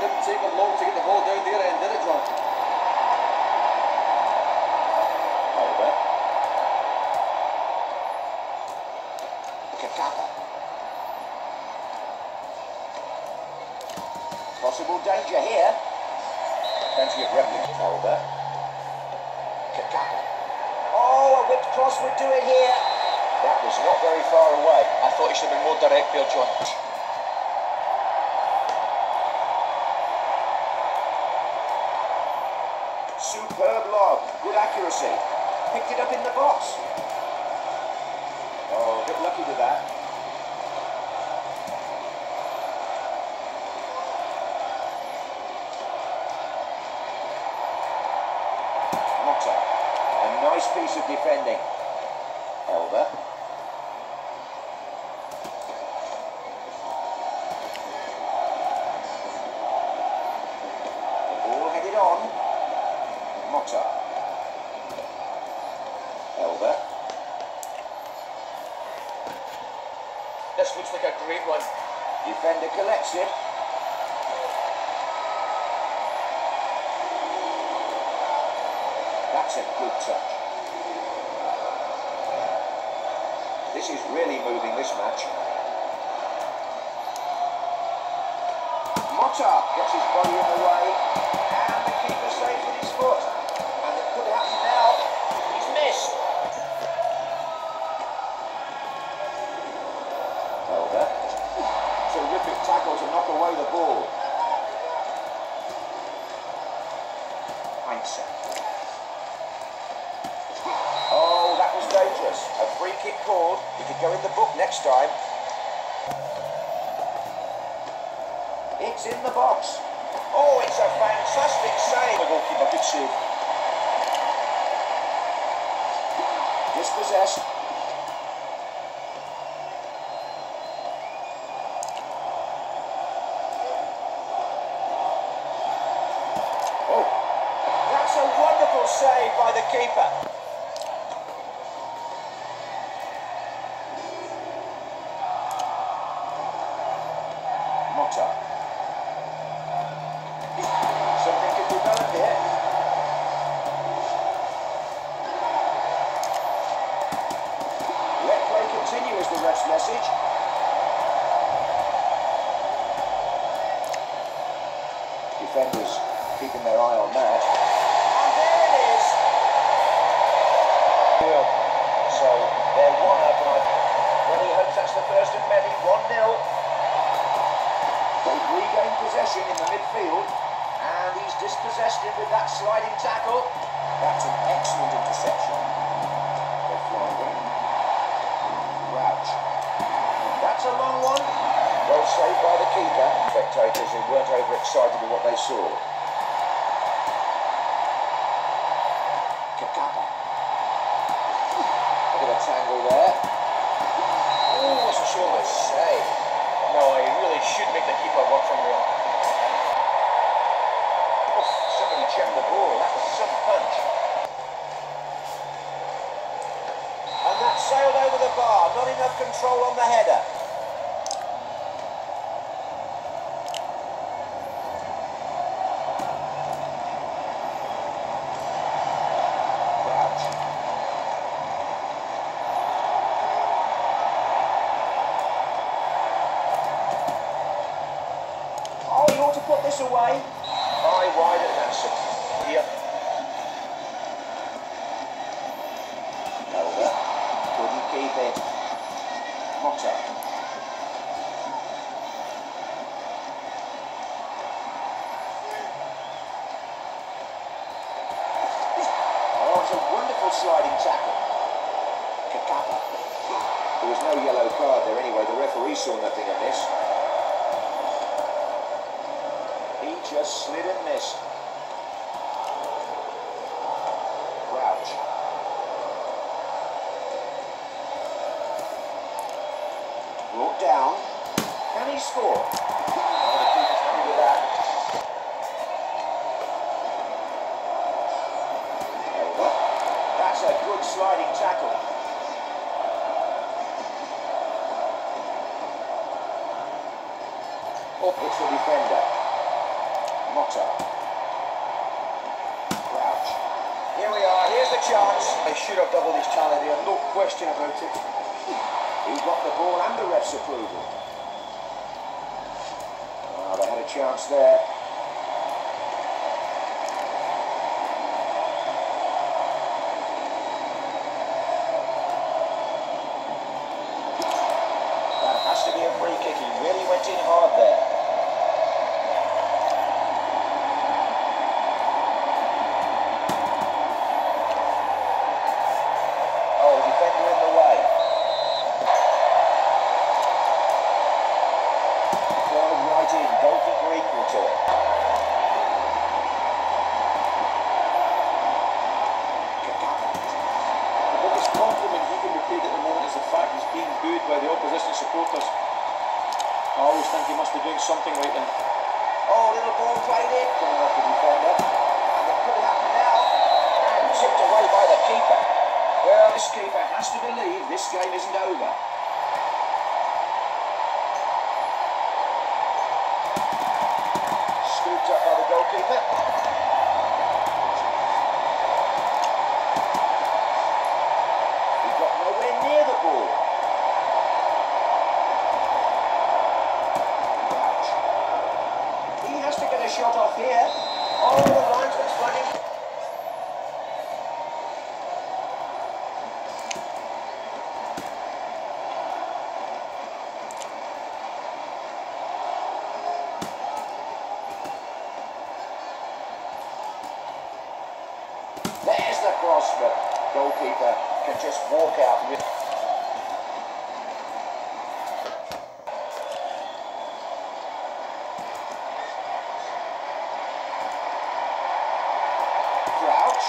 didn't take them long to get the ball down there and did it, John? Over. Kakapa. Possible danger here. Plenty of replica. Over. Kakapa. Oh, a whipped cross would do it here. That was not very far away. I thought he should have been more direct there, John. Superb lob. Good accuracy. Picked it up in the box. Oh, a bit lucky with that. Motta. A nice piece of defending. Elba. The ball headed on. Motta. Elba. This looks like a great one. Defender collects it. That's a good touch. This is really moving this match. Motta gets his body in the way, and the keeper saves with his foot. And it could happen now. He's missed. Elba. Terrific tackle to knock away the ball. Heinze. Oh, that was dangerous. A free kick called. He could go in the book next time. It's in the box. Oh, it's a fantastic save. The goalkeeper, good save. Dispossessed. Oh, that's a wonderful save by the keeper. Motta. Something could develop here. Let play continue is the ref's message. Defenders keeping their eye on that. And there it is. So they're 1-up, and well, he hopes that's the first of many. 1-0. They've regained possession in the midfield, and he's dispossessed him with that sliding tackle. That's an excellent interception. They're flying in. Crouch. That's a long one. Well saved by the keeper. Spectators who weren't overexcited with what they saw. Kakapa. A bit of a tangle there. Oh, that's a short save. No, he really should make the keeper work from there. Oh, somebody checked the ball. That was some punch. And that sailed over the bar. Not enough control on the header. Crouch. Oh, he ought to put this away. High, wide and handsome. Here. Over. Couldn't keep it. Motta. Oh, it's a wonderful sliding tackle. Kakapa. There was no yellow card there anyway. The referee saw nothing of this. He just slid and missed. Crouch. Brought down. Can he score? Oh, the keeper's happy with that. Over. That's a good sliding tackle. Up it's the defender. Motta. Crouch. Here we are, here's the chance. They should have doubled his tally there, no question about it. He got the ball and the ref's approval. Oh, they had a chance there. That has to be a free kick. He really went in hard there. Oh, defender in the way. Right in, goalkeeper equal to it. The biggest compliment he can be paid at the moment is the fact he's being booed by the opposition supporters. I always think he must be doing something right then. Oh, little ball played in. Coming off the defender. And it could happen now. And tipped away by the keeper. Well, this keeper has to believe this game isn't over. Scooped up by the goalkeeper. He got nowhere near the ball. Crouch. He has to get a shot off here. Oh, the linesman's flagging. There's the cross, but goalkeeper can just walk out with. Crouch.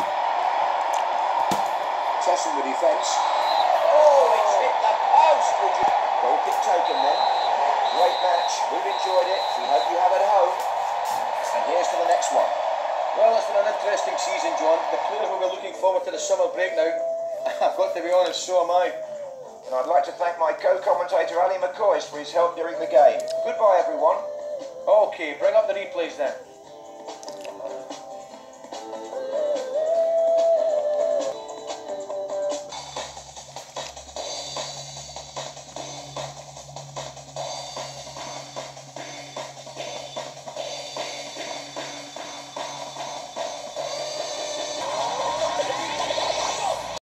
Testing the defence. Oh, it's hit the post. Goal kick taken then. Great match. We've enjoyed it. We hope you have at home. And here's to the next one. Well, it's been an interesting season, John. The players will be looking forward to the summer break now. I've got to be honest, so am I. And I'd like to thank my co-commentator Ali McCoy for his help during the game. Goodbye, everyone. Okay, bring up the replays then.